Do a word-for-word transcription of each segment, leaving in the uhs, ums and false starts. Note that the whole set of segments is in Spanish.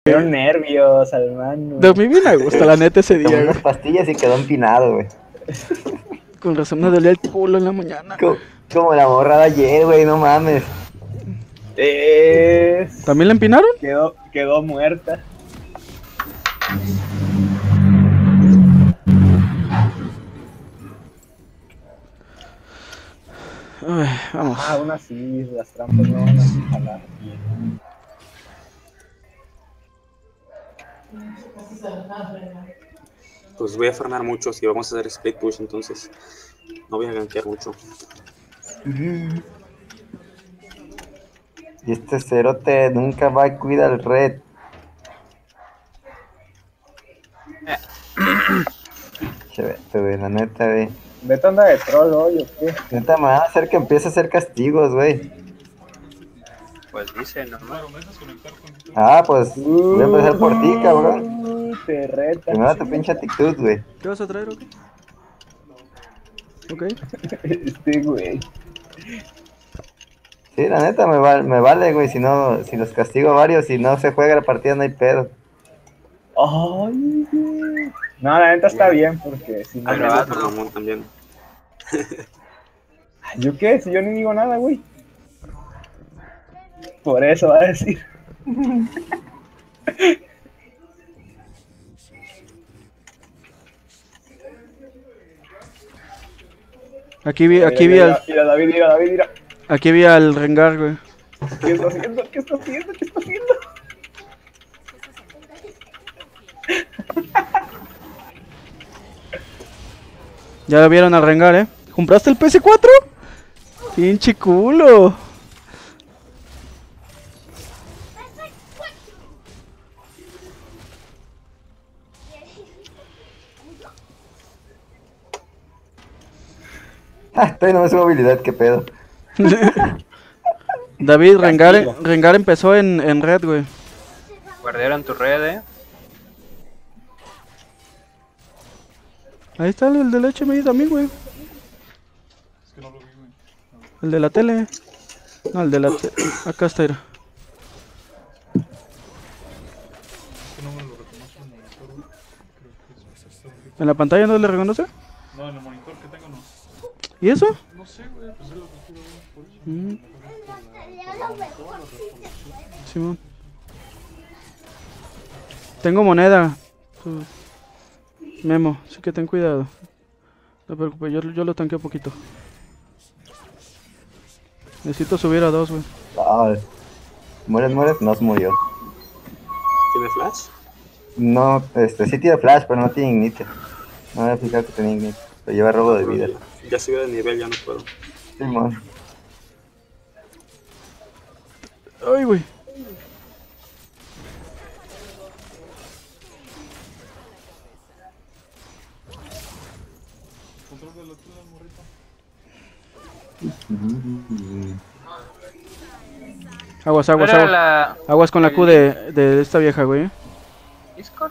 Dieron nervios al mano. Dormí bien a gusto, la neta, ese Tomé día, unas güey. pastillas y quedó empinado, güey. Con razón me dolía el culo en la mañana. Como, como la morra de ayer, güey, no mames. Es... ¿También la empinaron? Quedó, quedó muerta. Ay, vamos. Ah, aún así, las trampas no van a jalar. Pues voy a farmear mucho si vamos a hacer split push, entonces no voy a gankear mucho. Y este cerote nunca va a cuidar el red. Chévete, güey, la neta, güey. ¿Beto anda de troll hoy o qué? Neta, me van a hacer que empiece a hacer castigos, güey. Pues dice, normal. Ah, pues voy a empezar por ti, cabrón. Uy, te reta. Primero tu pinche actitud, güey. ¿Qué vas a traer o qué? Ok. Este güey. Sí, la neta, me, va, me vale, güey. Si no, si los castigo varios y no se juega la partida, no hay pedo. Ay, güey. No, la neta está bien porque si no. Al me- rato. Por Ramón también. ¿Yo qué? Si yo ni digo nada, güey. Por eso va a decir. Aquí vi, aquí vi al, Mira, David, mira, David, mira. aquí vi al Rengar, güey. ¿Qué está haciendo? ¿Qué está haciendo? ¿Qué está haciendo? Ya lo vieron al Rengar, ¿eh? ¿Compraste el P S cuatro? Pinche culo. Ah, todavía no me subo habilidad, qué pedo. David, Rengar, Rengar empezó en, en red, güey. Guardaron tu red, eh. Ahí está el del H M I también, güey. El de la tele. No, el de la tele. Acá está, era. ¿En la pantalla no le reconoce? No, en el monitor que tengo no. ¿Y eso? No sé, güey, pues es lo que quiero ver por eso. Mm. Simón. Tengo moneda. Tú- Memo, así que ten cuidado. No te preocupes, yo, yo lo tanqueo poquito. Necesito subir a dos, güey. Ah, mueres, mueres, no se murió. ¿Tiene flash? No, este, sí tiene flash, pero no tiene ignite. No me voy a fijar que tiene ignite. Lo lleva robo de vida. Ya subí de nivel, ya no puedo. Simón. Ay, güey. Control de la tela, morrito. Aguas, aguas, Era aguas. la Aguas con la Q de, de esta vieja, güey. Discord.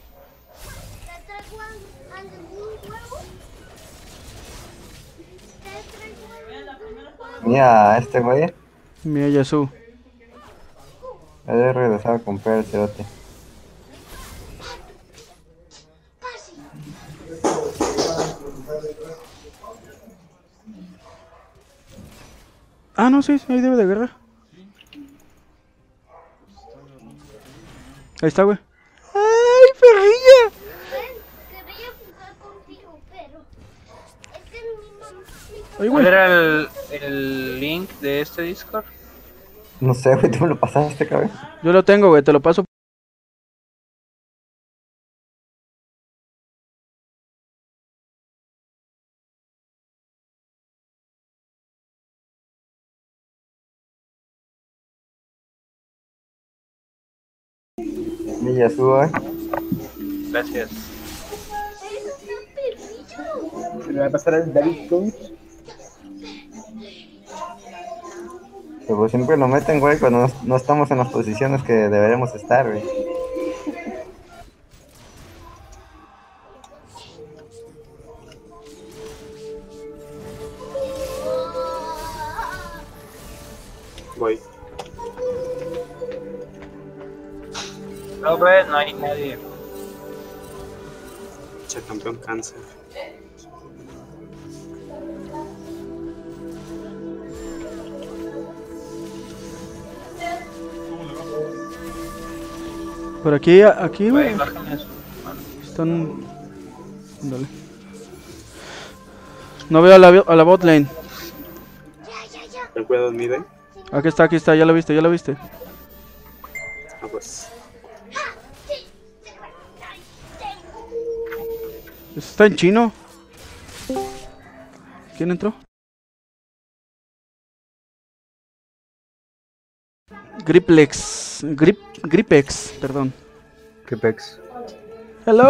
Mira, este güey. Mira, Yasu. He de regresar a comprar el cerote. Ah, no, sí, sí, ahí debe de guerra. Ahí está, güey. ¡Ay, perrilla! Quería jugar contigo, pero es que mi mamá... Ay, ¿Cuál güey. era el, el link de este Discord? No sé, güey, tú me lo pasaste, cabrón. Yo lo tengo, güey, te lo paso. Y ya subo, eh. Gracias. Se le va a pasar el David Coach. Pero pues siempre lo meten, güey, cuando no, no estamos en las posiciones que deberemos estar, güey. Voy. No, ve, no hay nadie. Che, campeón cáncer. ¿Cómo le bajo? Por aquí, aquí, Güey, güey. bajen eso. Están... Dale. No veo a la, a la bot lane. Ten cuidado en mí, ¿eh? Aquí está, aquí está, ya lo viste, ya lo viste. Ah, pues. Está en chino. ¿Quién entró? Griplex. Grip, Gripex, perdón. ¿Qué pex? Hello.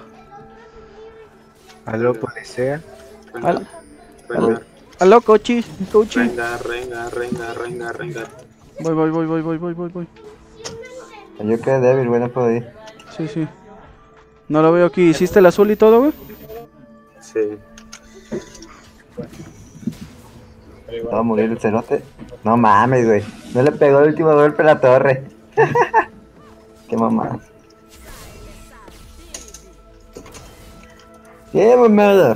Aló, policía. Al- Rengar, Aló, cochi, cochi. rengar, rengar, rengar, rengar, rengar. Voy, voy, voy, voy, voy, voy, voy, voy. Yo quedé débil, güey, no puedo ir. Sí, sí. No lo veo aquí. ¿Hiciste el azul y todo, güey? Sí. Va a morir el cerote. No mames, güey. No le pegó el último golpe a la torre. Qué mamada. Qué mamada.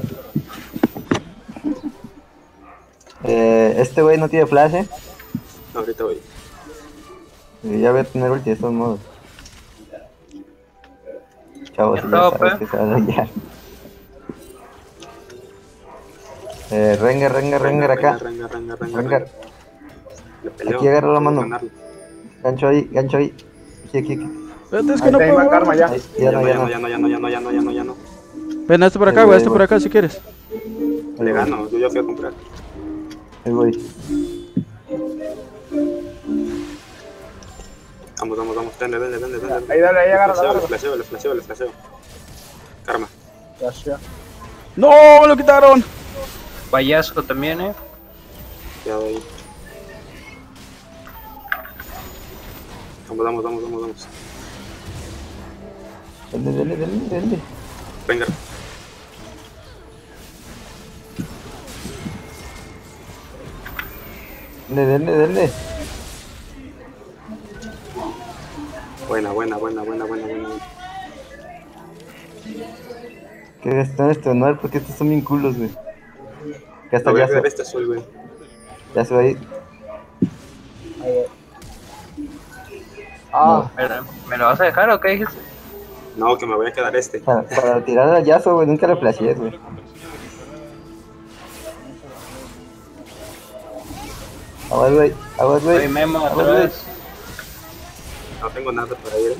Eh, este güey no tiene flash, eh. Ahorita voy. Y ya voy a tener ulti de todos modos. Chavos, Ya ya está, sabes pe. que se va a dañar. Eh, renga, renga, renga acá. Rengar, rengar, rengar, Renga. rengar. Le peleo. Aquí agarra la Puedo mano. ganarle. Gancho ahí, gancho ahí. Aquí, aquí, aquí. Espérate, es que Ahí no está puedo. Ima Karma ya. Ahí, Ya ya no, no, ya ya no, no. ya no, ya no, ya no, ya no, ya no, ya no. Ven, este por acá, Ahí güey, voy, este ahí por voy. acá si quieres. Le gano, yo ya fui a comprar. Ahí voy. Vamos, vamos, vamos. Denle, denle, denle, denle. Ahí dale, ahí agarra, Le agarra. flasheo, le flasheo, le flasheo. Karma. Gracias. ¡No! ¡Me lo quitaron! Payaso también, eh. Cuidado ahí. Vamos, vamos, vamos, vamos, vamos. Dale, dale, dale, dale. Venga. Dale, dale, dale. Buena, buena, buena, buena, buena, buena. Que están este honor porque estos son bien culos, güey. Que hasta No voy a ya ver se, este azul, güey. ya se va a ir. Ahí voy. Ah, ¿Me, ¿Me lo vas a dejar o qué dijiste? No, que me voy a quedar este. Para, para tirar al Yasuo, güey, nunca le flashees, güey. Aguas, güey, aguas, Soy güey. Memo Aguas, otra güey. vez. No tengo nada para ir. ¿eh?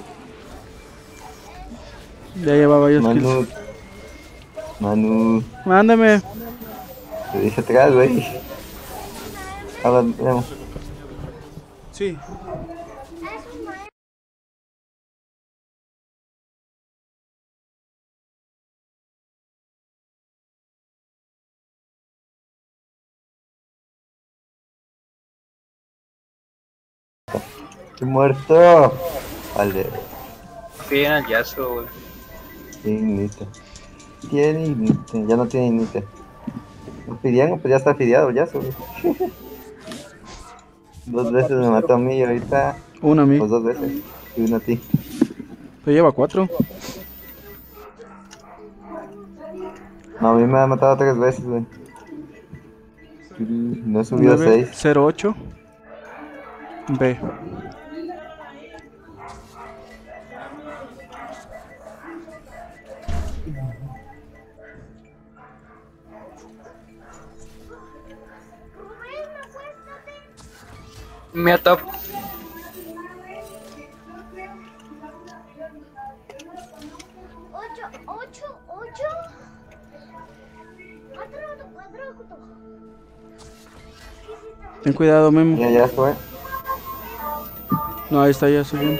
Ya lleva varios kills. Manu. Manu. Mándame. Te dije atrás, güey. Aguas, Memo. Sí. Estoy muerto. Vale. Bien al Yasuo, güey. Ignite. Tiene Ignite. Ya no tiene Ignite. ¿Lo pidieron? Pues ya está fideado, ya güey. Dos veces me mató a mí y ahorita. Una a mí. Pues dos veces. Y una a ti. Te lleva cuatro. No, a mí me ha matado tres veces, güey. No he subido a nueve seis. cero ocho. B. Me top. Ocho, ocho, ocho. Cuatro, cuatro, cuatro. Ten cuidado, Memo. Ya, ya fue. No, ahí está ya subiendo.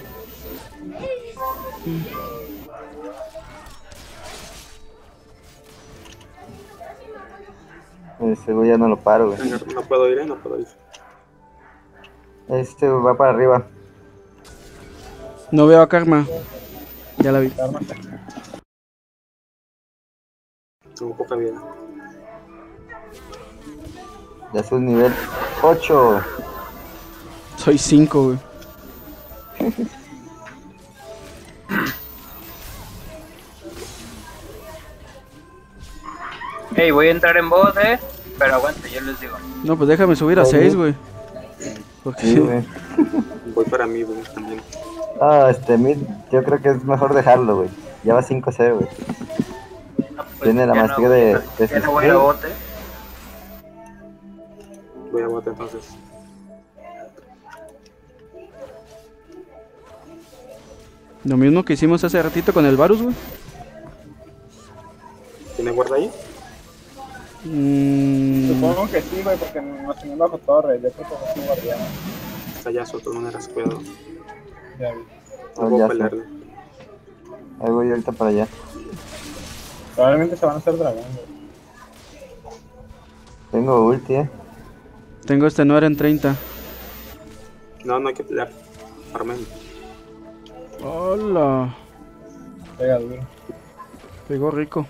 Ese güey ya no lo paro, güey. Venga, no puedo ir, ¿eh? No puedo ir. Este va para arriba. No veo a Karma. Ya la vi. Tengo poca vida. Ya es un nivel ocho. Soy cinco, güey. Hey, voy a entrar en bot, eh. Pero aguanta, yo les digo. No, pues déjame subir a seis, güey. Porque Sí, güey. Voy para mí, güey, también. Ah, este, mid, yo creo que es mejor dejarlo, güey. Ya va cinco cero, güey. No, pues, Tiene la ya maestría no, de, ya, de ya no voy a ir a skill. bot, eh. Voy a bote entonces. lo mismo que hicimos hace ratito con el Varus, güey. ¿Tiene guarda ahí? Mm, Supongo que sí, güey, porque nos tenían bajo torre. Yo creo que no es un guardián. Está ya de todas maneras, cuidado. Ya vi. No Oh, puedo ya pelearle. Ahí voy ahorita para allá. Probablemente se van a hacer dragón, güey. Tengo ulti, eh. tengo este no era en treinta. No, no hay que pelear. Armen. Hola. Pega duro. Pegó rico.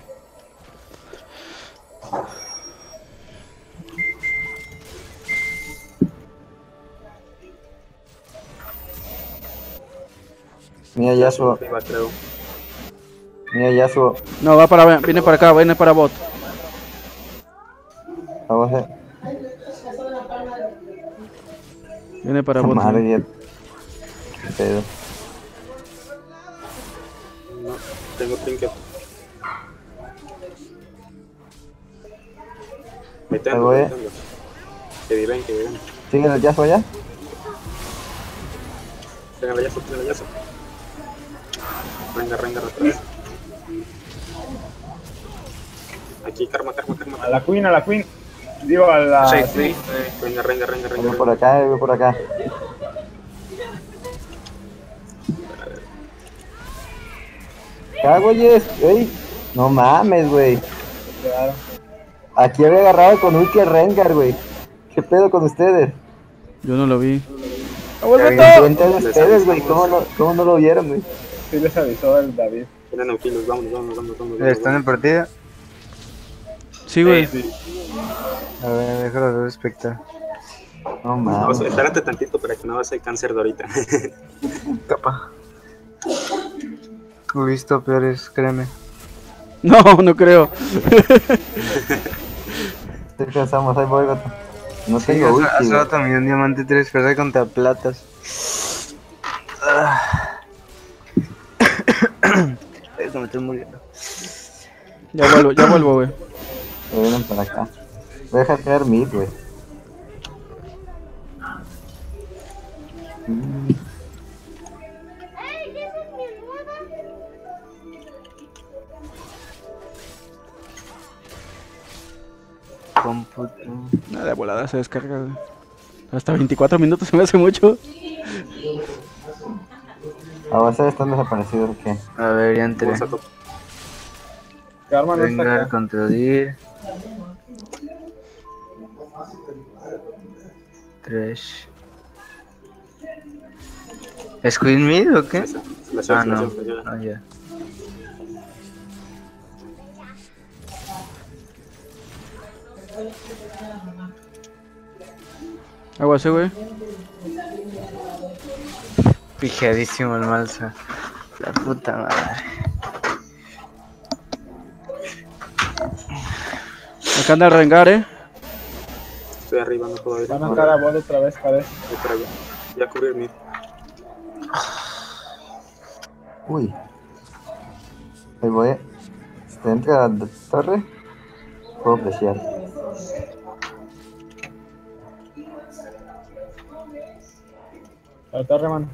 Mira, Yasuo. Arriba, creo. Mira, Yasuo. No, va para, viene para acá, viene para bot. Vamos a Viene para bot. Madre güey. mía. Qué pedo. No, tengo trinket. Me Ahí tengo, voy. me tengo. Que viven, que viven. ¿Sigue el Yasuo allá? Tenga la yazo, tenga la yazo. Renga, renga, retrás. Aquí, karma, karma, karma. A la queen, a la queen. Digo, a la... Sí, sí. sí, sí. Renga, renga, renga, renga. Voy por acá, voy por acá. Ah, güeyes, ey. No mames, güey. Quedaron. Aquí había agarrado con ulti a Rengar, güey. ¿Qué pedo con ustedes? Yo no lo vi. Cuenten ustedes, güey. ¿Cómo no, ¿Cómo no lo vieron, güey? Sí les avisó el David. Tienen auxilos, vámonos, vámonos, vámonos, vámonos. ¿Están en partida? Sí, güey. A ver, déjalo ver espectar. No Vamos, mames. espérate tantito para que no vas a el cáncer de ahorita. Capa. He visto peores, créeme. No, no creo. ¿Qué pensamos? Ahí voy, gato. No Sí, tengo hace, ulti, hace güey. rato me dio un diamante tres, pero contra platas. Ah. Es que me estoy muriendo. Ya vuelvo, ya vuelvo, güey. Me vienen para acá. Voy a dejar caer mid, güey. Mm, ¡Ey, esa es mi almohada! Cómputo. Nada, de volada se descarga, güey. Hasta veinticuatro minutos se me hace mucho. ¿A ustedes están desaparecidos o qué? A ver, ya entré. Vamos a top. Karma no está Venga, acá. controlir. Thresh. ¿Es Queen Mid o qué? Esa, la Ah, shot, la no. shot, la shot. Ah, ya. Aguacé, güey. Pijadísimo el Malsa. La puta madre. Acá anda a rengar, eh. Estoy arriba, no puedo ir. Van a entrar a bot otra vez, parece. Voy para allá. Ya cubrir mid. Uy. Ahí voy. Si entra a la torre, puedo apreciar. A la torre, mano.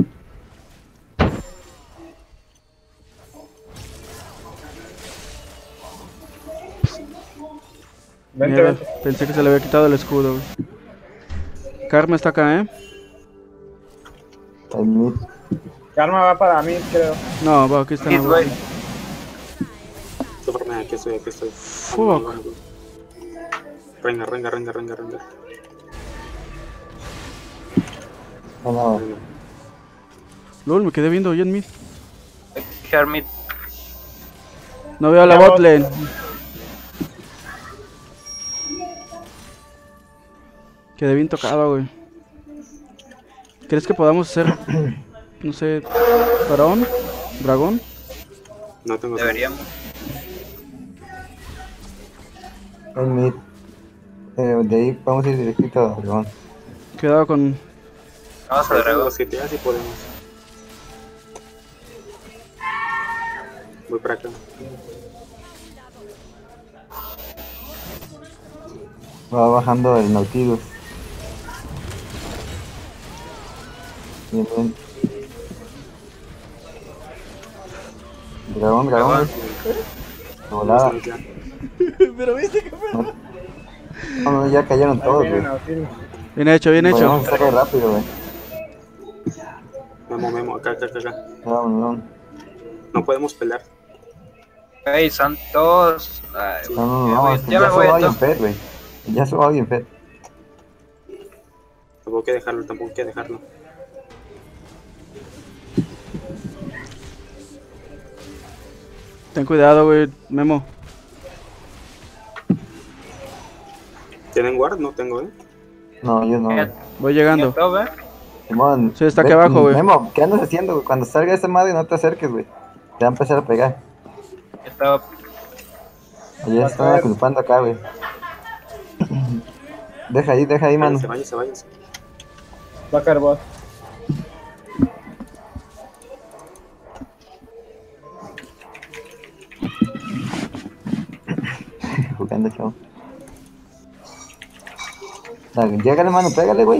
Vente, Mierda, vente. pensé que se le había quitado el escudo, güey. Karma está acá, eh. El mid. Karma va para mí, creo. No, va, aquí está. Mid, No, güey. Súper, aquí estoy, aquí estoy. Fuck. Renga, renga, renga, renga, renga. No, no. Renga. Lol, me quedé viendo yo en mid. Hermit. No veo a la Ya, bot bot. lane. Quedé bien tocado, güey. ¿Crees que podamos hacer, no sé, varón? ¿Dragón? No tengo. Deberíamos. En mid. Eh, de ahí vamos a ir directito a dragón. Cuidado con... Vamos a dragón. Los que te das si podemos. Voy para acá. Va bajando el Nautilus. Bien, bien. Dragón, dragón. Volada. Vamos ya. Pero viste que fue... No, no, ya cayeron Ahí todos, viene güey. Nautilus. Bien hecho, bien hecho. Podemos hacerlo rápido, güey. Memo, memo, acá, acá, acá, acá. No, no. No podemos pelear. Ey, son todos. Ay, No, no, ya no, voy- es que ya ya me voy se va a bien top. fed, güey. Ya se va bien fed. Tampoco hay que dejarlo, tampoco hay que dejarlo. Ten cuidado, güey, Memo. ¿Tienen guard? No tengo, ¿eh? No, yo no. Eh, Voy llegando. top, eh. Simón. Sí, está aquí ve- abajo, güey. Memo, ¿qué andas haciendo, güey? Cuando salga esa madre no te acerques, güey. Te va a empezar a pegar. Yo top. Ayer Va a están caer. culpando acá, güey. Deja ahí, deja ahí, mano. Váyanse, váyanse, váyanse. Va a caer bot. Jugando, chavo. Dale, llégale, mano, pégale, güey.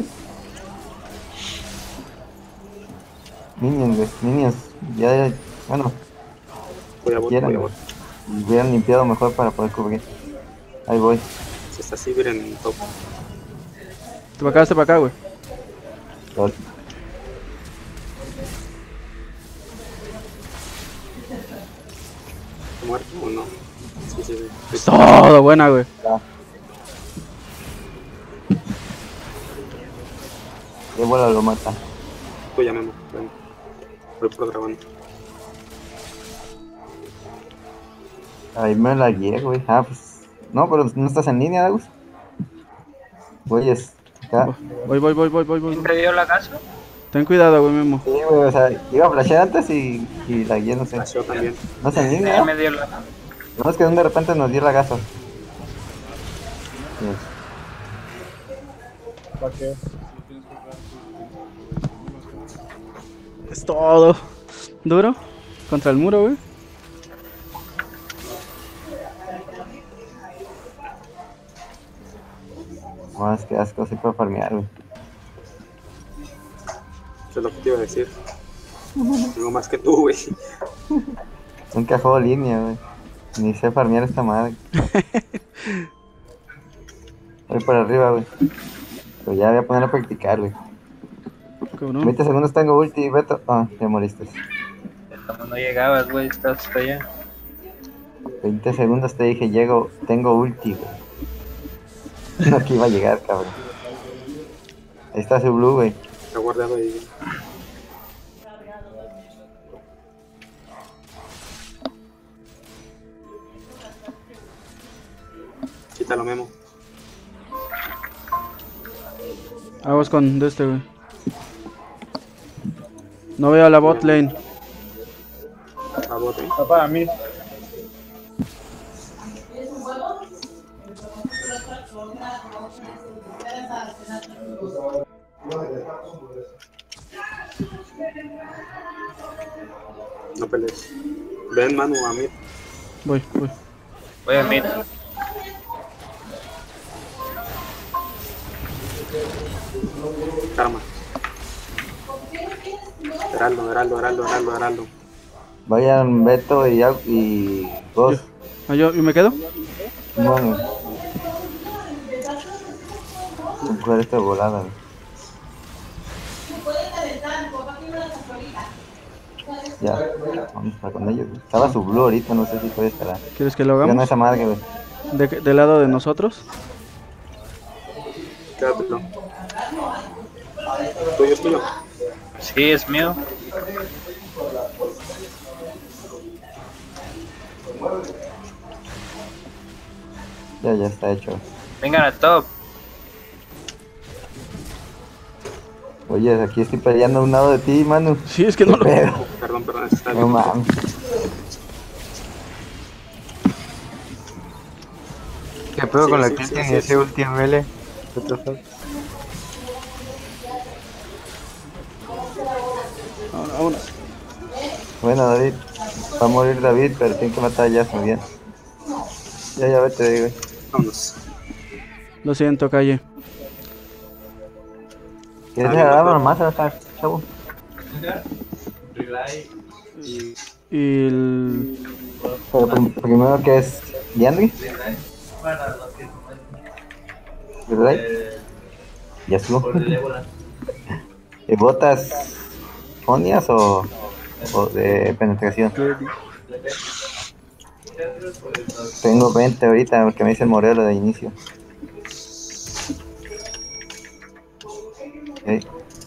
Minions, güey, minions. Ya, ya, bueno, Voy a bot, quieran, voy a güey. bot. Hubieran limpiado mejor para poder cubrir. Ahí voy. Si está Sivir en top. Te para acá, te para acá, güey. Lol. ¿Está muerto o no? Sí, sí, sí. Sí, sí. Todo, buena, güey. De bola lo mata. Tú ya, Memo. Ven. Voy por dragón. Ahí me la guié, güey. Ah, pues. No, pero no estás en línea, Agus. Güey, es. Acá. Voy, voy, voy, voy, voy, voy. ¿Quién te dio la casa? Ten cuidado, güey, Memo. Sí, güey, o sea, iba a flashear antes y, y la guié, no sé. Yo también. No sé en Ahí línea. me dio la No, es que de repente nos dio la gaso. Sí. ¿Para qué? Es todo. Duro. Contra el muro, güey. No, es que asco, sí puedo farmear, güey. Eso es lo que te iba a decir. Tengo más que tú, güey. Nunca juego línea, güey. Ni sé farmear esta madre. Voy por arriba, güey. Pero ya voy a poner a practicar, güey. Cabrón. veinte segundos tengo ulti, Beto. Ah, ya moriste. Como no llegabas, güey, estás hasta allá. veinte segundos te dije, llego, tengo ulti, güey. No que iba a llegar, cabrón. Ahí está su blue, güey. Está guardado ahí. Quítalo, Memo. Aguas con de este, güey. No veo a la bot lane. A bot, ¿eh? Está para mí. No pelees. Ven, Manu, a mí. Voy, voy. Voy a mid. Karma. Heraldo, Heraldo, Heraldo, Heraldo, Heraldo. Vayan Beto y, Au- y vos. Ah, yo, ¿y me quedo? Bueno. Voy a coger esta volada, güey. Ya, vamos para con ellos, güey. Estaba su blue ahorita, no sé si puede estar. ¿Quieres que lo Gana hagamos? esa madre, güey. ¿De, ¿Del lado de nosotros? Quédatelo. Tuyo, es tuyo. Sí, es mío. Ya, ya está hecho. Vengan a top. Voy Oye, aquí estoy peleando a un lado de ti, Manu. Sí, es que no lo... Pero, Perdón, perdón, eso está no bien. mames. ¿Qué pedo Sí, con la sí, que sí, tiene sí, ese sí. último L? What the fuck? Vámonos, vámonos. Bueno, David. Va a morir David, pero tiene que matar a Yasuo, bien. Ya, ya vete, digo. Vámonos. Lo siento, calle. ¿Quieres bien, agarrar doctor. nomás acá, chavo? Y el... Pero prim- primero que es Diandri. ¿Verdad? Yasuo. ¿Y botas fonias o, o de penetración? Tengo veinte ahorita porque me hice el morelo de inicio. Okay.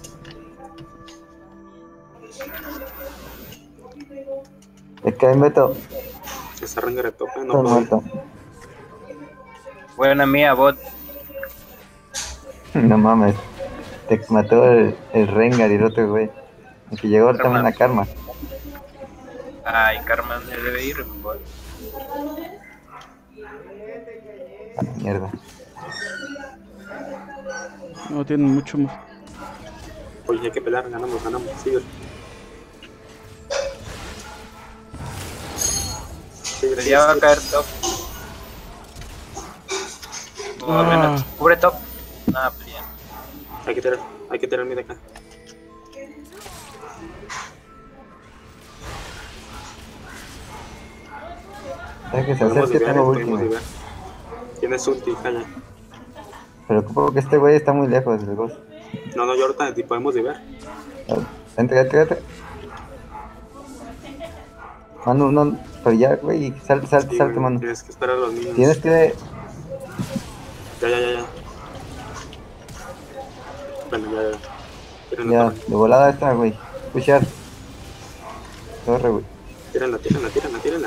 Es que ahí meto. Esa Rengar de tope, no Estoy puedo. muerto. Buena mía, bot. No mames. Te mató el, el Rengar y el otro güey. El que llegó Karma. también a Karma. Ay, Karma me debe ir, bot. Ah, mierda. No tienen mucho más. Oye, hay que pelear, ganamos, ganamos. Sigue. Sigue, Pero sigue, ya va a sigue. caer top. O al menos Ah. cubre top. Nada, pues ya. Hay que tirar, hay que tirar mid acá. Es que se Podemos acerque, divear, tengo podemos último. divear. Tienes ulti, calla. Pero supongo que este güey está muy lejos del boss. No, no, yo ahorita ti podemos divear. Entra, entra, entra. Manu, no, pero ya, güey, salte, salte, Sí, salte, güey, mano. tienes que esperar a los niños. Tienes que... Ya, ya, ya, ya. Bueno, ya, ya. Tiren la Ya, torre. de volada esta, güey. Pushar. Torre, güey. Tírenla, tírenla, tírenla, tírenla.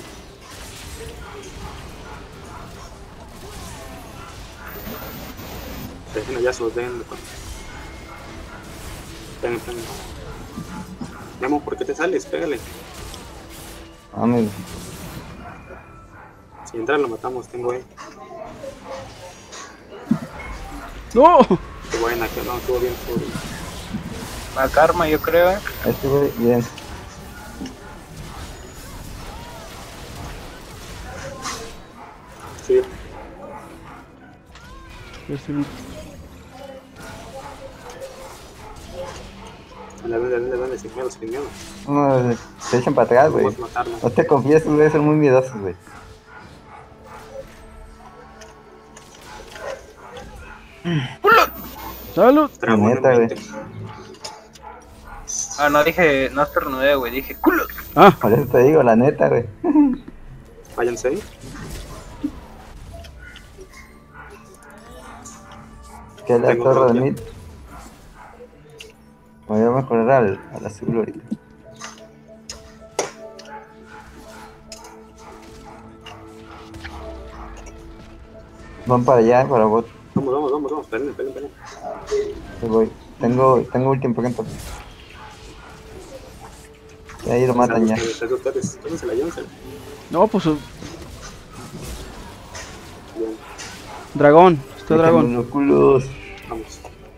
Dejen allá sus, déjenlo. Ven, ven. Memo, ¿por qué te sales? Pégale. Mami, Si entra lo matamos, tengo E. ¡No! Qué buena, que no, estuvo bien, estuvo bien. Va Karma, yo creo, eh. este güey, bien. Sí, Ya estoy bien. dale, dale, dale, dale, sin miedo, sin miedo. No, se echan para atrás, güey. Vamos a matarlo. No te confíes, güey, son muy miedosos, güey. ¡Salud! Dragón en Neta, güey. veinte. Ah, no dije, no estornudé, güey. Dije culo. ¡Ah! Por eso te digo, la neta, güey. Váyanse ahí. Que la Tengo torre de propia. mid. Me voy a mejorar al, al azul ahorita. Van para allá, para bot. Vamos, vamos, vamos, vamos, peleen, peleen, peleen. Ahí voy. Tengo, tengo último pronto. Y ahí lo matan ya. Ustedes, ustedes, llévensela, llévensela. No, pues... uh, Bien, dragón. Está dragón. Los culos. vamos.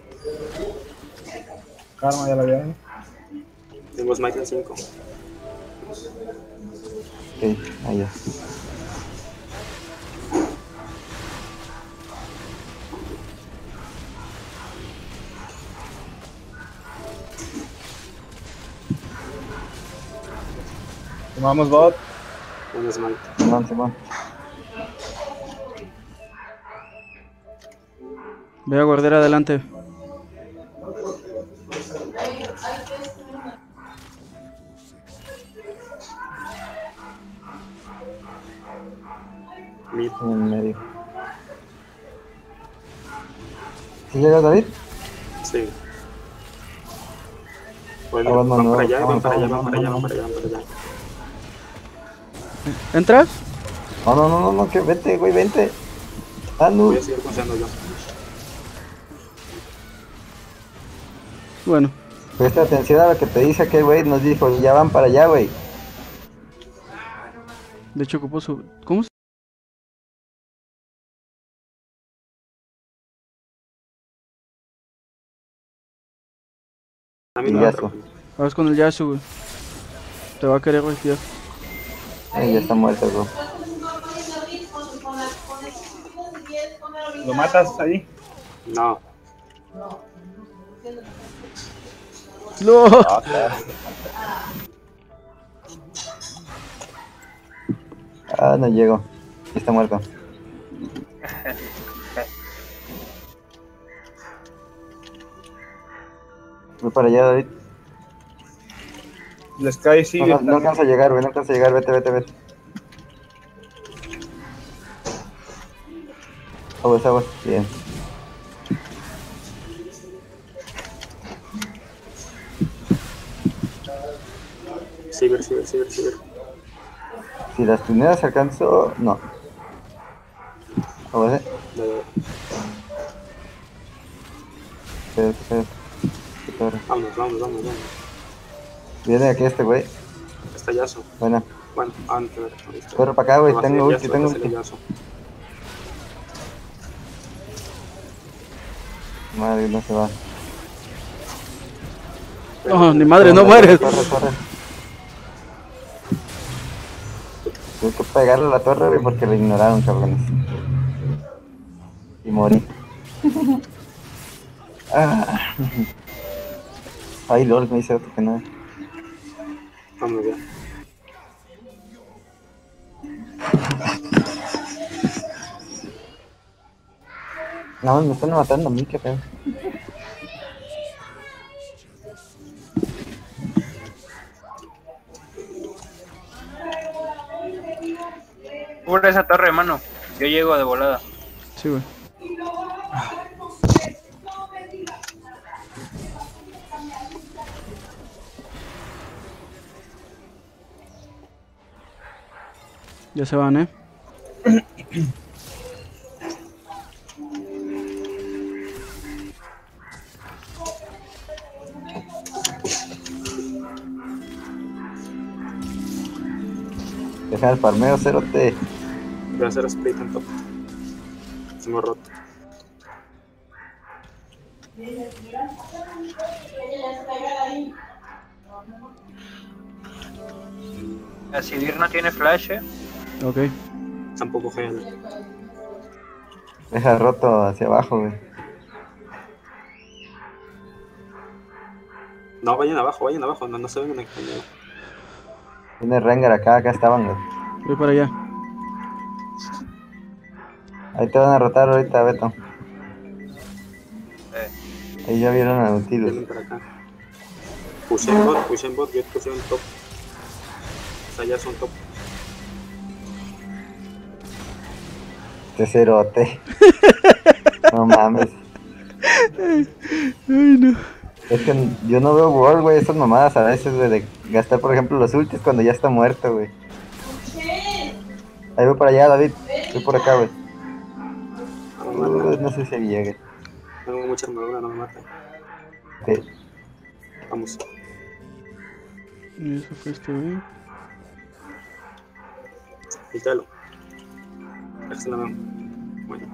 Karma ya la viene. Tengo smite en cinco. Ok, ahí ya. Tomamos bot. Un smite. Simón, Simón. Voy a guardar adelante. Mid. En medio. ¿Sí llega David? Sí. Bueno, Ah, van bueno, para no, allá, van vamos, para allá, vamos, van para allá, van vamos, para allá, van para allá. ¿Entras? No, no, no, no, no, que vente, güey, vente. Ah, no. Voy a seguir confiando yo. Bueno, Presta atención a lo que te dice aquel güey. Nos dijo, ya van para allá, güey. de hecho ocupó su... ¿Cómo se...? A mí Y no ya me está. atrapa. Vas con el Yasuo, güey. Te va a querer golpear. Ay, ya está muerto, bro. ¿Lo matas ahí? No. ¡No! Ah, claro. Ah, no llego. Ya está muerto. Voy para allá, David. Les cae No, sigue. no, no alcanza a llegar, güey. No alcanza a llegar. Vete, vete, vete. Aguas, aguas. Bien. Ciber, ciber, ciber, ciber. Si las primeras alcanzó, no. Aguas, eh. De- Espera, espera. Espera. Vámonos, vámonos, vámonos, vámonos. Viene aquí este güey. Está Yasuo. Bueno, Bueno, antes de ver. corre para acá, güey. Va a ser Tengo ulti, Yasuo, tengo va a ser ulti. Yasuo. Madre, no se va. No, ni madre, no Corre, mueres. Corre, corre. Tuve que pegarle a la torre, güey, porque le ignoraron, cabrones. Y morí. Ah. Ay, lol, me hice otro que no. Vámonos ya. No, me están matando a mí, qué pedo. Cubre esa torre, hermano. Yo llego de volada. Sí, güey. Ya se van, ¿eh? Deja el farmeo, cerote. Voy a hacer split en top. Hemos roto. La Sivir no tiene flash, eh. Ok. Tampoco gel. Deja roto hacia abajo, güey. No, vayan abajo, vayan abajo. No, no se vengan aquí. Tiene Rengar acá, acá estaban, güey. Voy para allá. Ahí te van a rotar ahorita, Beto. Eh, Ahí ya vieron a Nautilus. Vienen para acá. Puse en bot, puse en bot. Yo puse en top. O sea, ya son top. Este cerote. No mames. Ay, no. Es que yo no veo World, güey, esas mamadas a veces, güey, de gastar, por ejemplo, los ultis cuando ya está muerto, güey. Ahí voy para allá, David. Voy por acá, güey. No me mata. Uh, no sé si llegue. Tengo mucha armadura, no me mata. Sí. Vamos. Y eso fue este, güey. Quítalo. Déjase la mano. Bueno.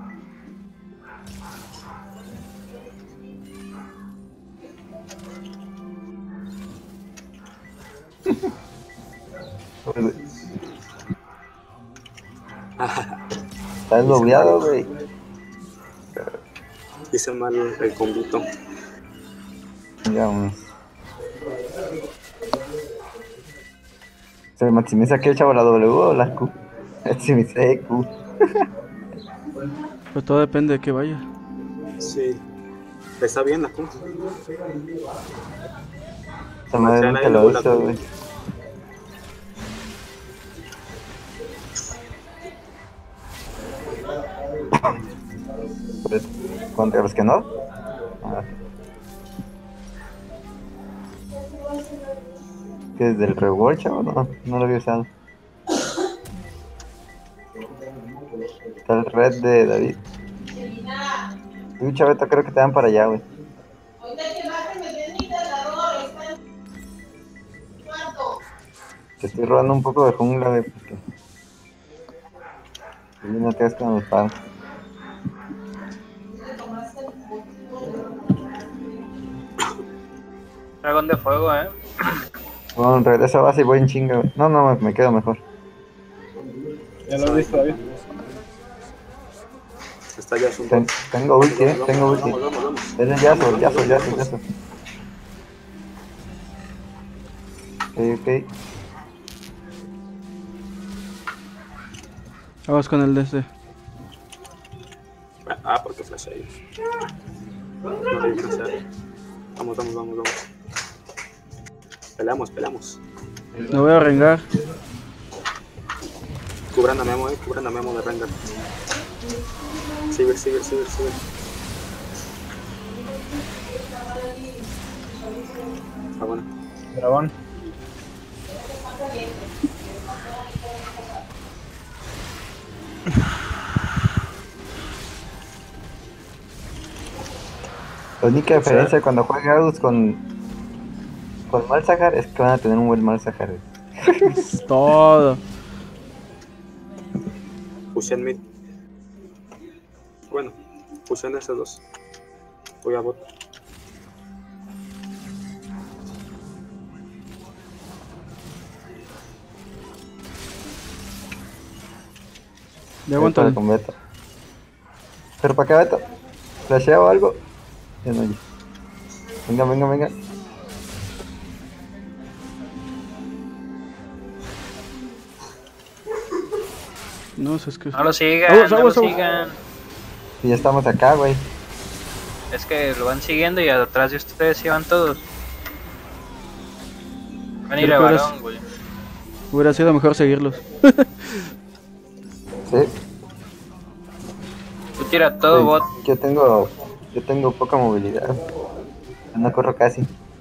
Está desbobleado, güey. Hice mal el combito. Ya, vámonos. ¿Se maximiza aquí el chavo la W o la Q? Maximiza Q. Pues todo depende de que vaya. Sí. Está bien la cosa. Esa madre nunca lo hizo, güey. ¿Contra los que no? Ah. ¿Qué es del reward, chavo? No, no lo había usado. Está el red de David. Tú, chaveto, creo que te dan para allá, güey. Te estoy robando un poco de jungla, güey, porque... Y no te das con el pan. Dragón de fuego, eh. Bueno, regreso a base y voy en chinga, güey. No, no, me, me quedo mejor. Ya lo he visto, David. Está ya un Ten- bot. tengo ulti, eh, Vamos, tengo vamos, ulti. vamos, vamos, vamos. Es el yazo, yazo, yazo, yazo. Ok, ok. Vamos con el D C. Ah, porque flash ahí. No hay que hacer. Vamos, vamos, vamos, vamos. Peleamos, peleamos. Me voy a rengar. Cubran a Memo, eh. Cubran a Memo de Rengar. Sigue, sigue, sigue, sigue. Ah, bueno. Dragón. La única diferencia cuando juega Agus con... Con Malzahar es que van a tener un buen Malzahar, güey. Es todo. Puse en mid. Bueno, puse en esos dos. Voy a bot. Ya aguanto Ahorita el... con Beto. Pero para acá, Beto. ¿Flashea o algo? Ya no hay. Venga, venga, venga. No sé, es que... No lo sigan, Aguas, no aguas, lo aguas. sigan. Y ya estamos acá, güey. Es que lo van siguiendo y atrás de ustedes se van todos. Van a ir a Pero, pero balón, güey. Hubiera sido mejor seguirlos. Sí. Tú tira todo, Sí, bot. Yo tengo... Yo tengo poca movilidad. No corro casi.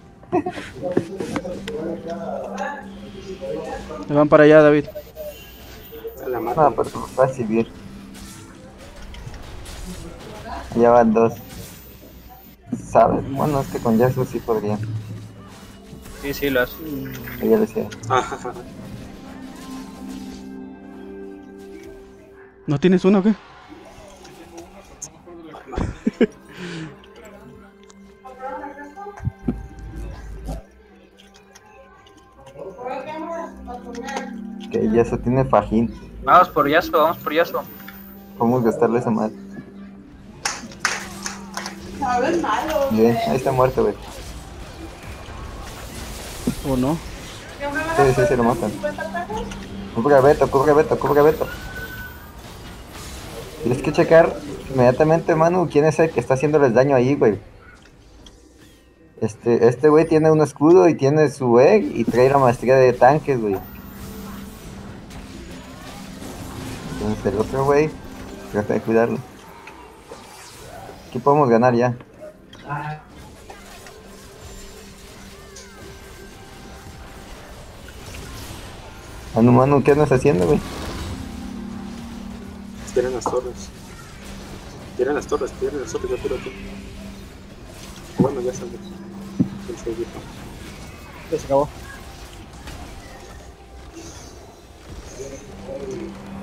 Me van para allá, David. Se la mata. No, pero va a seguir. Ya van dos. ¿Sabes? Bueno, es que con Yasuo sí podría. Sí, sí, lo hace. Que ya decía. Ah, ¿No tienes uno o qué? Que Yasuo tiene fajín. Vamos por Yasuo, vamos por Yasuo. Podemos gastarle esa madre. Bien, ahí está muerto, güey. ¿O no? Sí, sí, sí, lo matan. Cubre a Beto, cubre a Beto, cubre a Beto. Tienes que checar inmediatamente, Manu, quién es el que está haciéndoles daño ahí, güey. Este, este güey tiene un escudo y tiene su egg y trae la maestría de tanques, güey. Entonces el otro güey, trata de cuidarlo. Aquí podemos ganar ya. Manu, Manu, ¿qué andas haciendo, güey? tienen las torres. Tienen las torres, tienen las torres, yo tiro aquí. Bueno, ya salió. El seguidito. Ya se acabó.